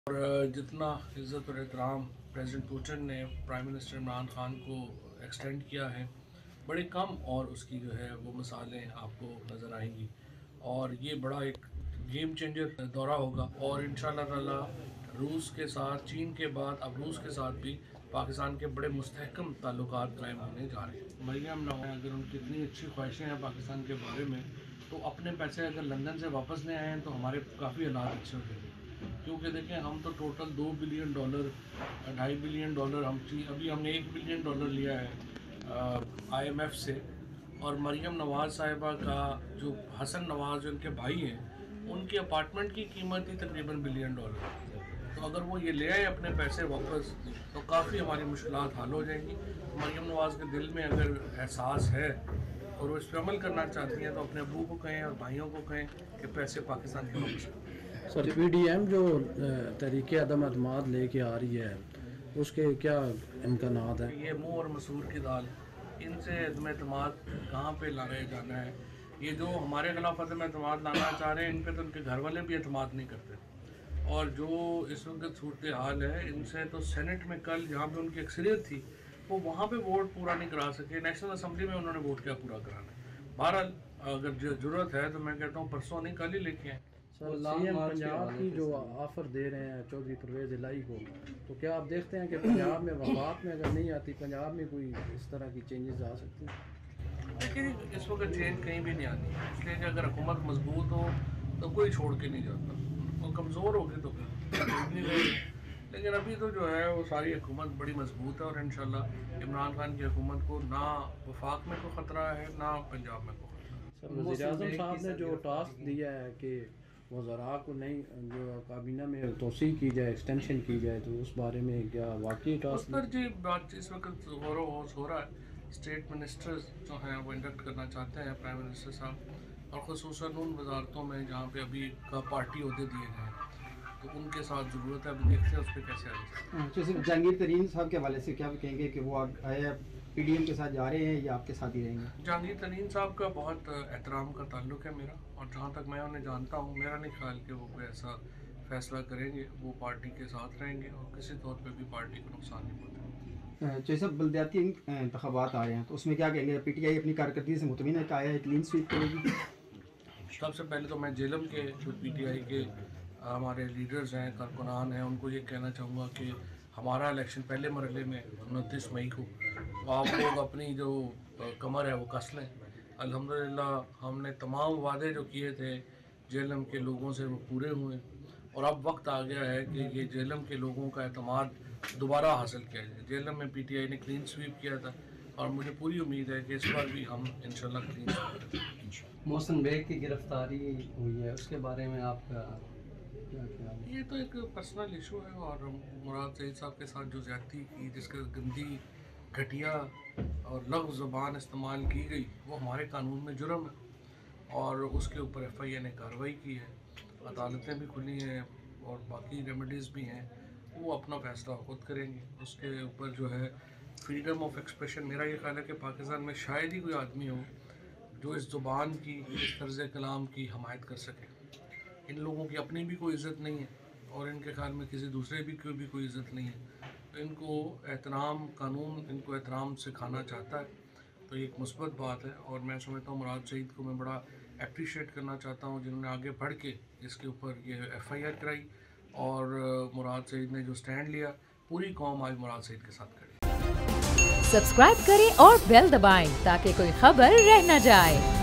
और जितना इज़्ज़त और एहतराम प्रेसिडेंट पुतिन ने प्राइम मिनिस्टर इमरान खान को एक्सटेंड किया है, बड़े कम और उसकी जो है वो मिसालें आपको नज़र आएंगी। और ये बड़ा एक गेम चेंजर दौरा होगा। और इंशाअल्लाह ताला रूस के साथ, चीन के बाद अब रूस के साथ भी पाकिस्तान के बड़े मुस्तहकम ताल्लुकात कायम होने जा रहे हैं। मरियम नवाज अगर उनकी इतनी अच्छी ख्वाहिशें हैं पाकिस्तान के बारे में, तो अपने पैसे अगर लंदन से वापस ले आए हैं तो हमारे काफ़ी हालात अच्छे हो जाएंगे। क्योंकि देखें, हम तो टोटल $2 बिलियन, $2.5 बिलियन हम अभी हमने $1 बिलियन लिया है IMF से। और मरियम नवाज़ साहिबा का जो हसन नवाज़ जो उनके भाई हैं, उनकी अपार्टमेंट की कीमत ही तकरीबन $1 बिलियन। तो अगर वो ये ले आए अपने पैसे वापस, तो काफ़ी हमारी मुश्किलात हल हो जाएंगी। मरियम नवाज़ के दिल में अगर एहसास है और वो इस पर अमल करना चाहती हैं, तो अपने अबू को कहें और भाइयों को कहें कि पैसे पाकिस्तान के वापस। सर, PDM जो तरीके अदम अतमाद लेके आ रही है, उसके क्या इम्कानात हैं? ये मुँह और मसूर की दाल, इनसे अदम अतमाद कहाँ पे लाया जाना है। ये जो हमारे खिलाफ अदम अतमाद लाना चाह रहे हैं, इन पे तो उनके घर वाले भी अतमाद नहीं करते। और जो इस वक्त सूरत हाल है, इनसे तो सेनेट में कल जहाँ पे उनकी अक्सरियत थी, वो वहाँ पे वोट पूरा नहीं करा सके। नेशनल असम्बली में उन्होंने वोट क्या पूरा कराना है। बहरहाल अगर ज़रूरत है तो मैं कहता हूँ परसों नहीं, कल ही लेके आए। सर, CM पंजाब की जो ऑफ़र दे रहे हैं चौधरी परवेज़ इलाही को, तो क्या आप देखते हैं कि पंजाब में वफाक में अगर नहीं आती, पंजाब में कोई इस तरह की चेंजेस आ सकती हैं? लेकिन इस वक्त चेंज कहीं भी नहीं आनी, इसलिए कि अगर हुकूमत मजबूत हो तो कोई छोड़ के नहीं जाता, और कमज़ोर होगी तो नहीं रहेगी। लेकिन अभी तो जो है वो सारी हुकूमत बड़ी मजबूत है, और इंशाल्लाह इमरान खान की हुकूमत को ना वफाक में कोई ख़तरा है, ना पंजाब में कोई ख़तरा। सर, वज़ीर-ए-आज़म साहब ने जो टास्क दिया है कि वज़रा को नहीं, जो काबीना में तोसी की जाए, एक्सटेंशन की जाए, तो उस बारे में क्या वाकई टास्क? सर जी, बात इस वक्त हो रहा है। स्टेट मिनिस्टर्स जो हैं वो इंडक्ट करना चाहते हैं प्राइम मिनिस्टर साहब, और ख़ुसूसन उन वजारतों में जहाँ पे अभी का पार्टी अहदे दिए गए हैं, तो उनके साथ ज़रूरत है। अभी देखते हैं उस पर कैसे आगे। जैसे जहांगीर तरीन साहब के हवाले से क्या कहेंगे कि वो आए PDM के साथ जा रहे हैं या आपके साथ ही रहेंगे? जहांगीर तरीन साहब का बहुत एहतराम का ताल्लुक़ है मेरा, और जहाँ तक मैं उन्हें जानता हूँ, मेरा नहीं ख्याल कि वो कोई ऐसा फ़ैसला करेंगे। वो पार्टी के साथ रहेंगे और किसी तौर पे भी पार्टी को नुकसान नहीं पहुँचाएंगे। जैसे बल्दियाती इंतखाबात आ रहे हैं, तो उसमें क्या कहेंगे? PTI अपनी कारकर्दगी से मुतमिन है, आया है क्लीन स्वीप करेगी? सबसे पहले तो मैं जेलम के जो PTI के हमारे लीडर्स हैं, कारकुनान हैं, उनको ये कहना चाहूँगा कि हमारा इलेक्शन पहले मरहले में 29 मई को, तो आप लोग अपनी जो कमर है वो कस लें। अल्हम्दुलिल्लाह हमने तमाम वादे जो किए थे जेलम के लोगों से, वो पूरे हुए, और अब वक्त आ गया है कि ये जेलम के लोगों का एतमाद दोबारा हासिल किया जाए। जेलम में PTI ने क्लीन स्वीप किया था, और मुझे पूरी उम्मीद है कि इस बार भी हम इंशाल्लाह क्लीन स्वीप करेंगे। मोहसिन बेग की गिरफ्तारी हुई है, उसके बारे में आपका क्या ख्याल है? ये तो एक पर्सनल इशू है, और मुराद सईद साहब के साथ जो ज़्यादती की, जिसके गंदी, घटिया और लफ्ज़ ज़बान इस्तेमाल की गई, वो हमारे कानून में जुर्म है, और उसके ऊपर FIA ने कार्रवाई की है। अदालतें भी खुली हैं और बाकी रेमेडीज़ भी हैं, वो अपना फ़ैसला खुद करेंगे। उसके ऊपर जो है फ्रीडम ऑफ एक्सप्रेशन, मेरा ये ख्याल है कि पाकिस्तान में शायद ही कोई आदमी हो जो इस ज़ुबान की, इस तर्ज़ कलाम की हमायत कर सके। इन लोगों की अपनी भी कोई इज़्ज़त नहीं है, और इनके ख्याल में किसी दूसरे की भी कोई इज़्ज़त नहीं है। तो इनको एहतराम, कानून इनको एहतराम सिखाना चाहता है, तो ये एक मुस्बत बात है। और मैं समझता हूँ मुराद सईद को मैं बड़ा अप्रिशिएट करना चाहता हूँ, जिन्होंने आगे बढ़ के इसके ऊपर ये FIR कराई, और मुराद सईद ने जो स्टैंड लिया, पूरी कौम आज मुराद सईद के साथ खड़ी। सब्सक्राइब करें और बेल दबाएं ताकि कोई खबर रह न जाए।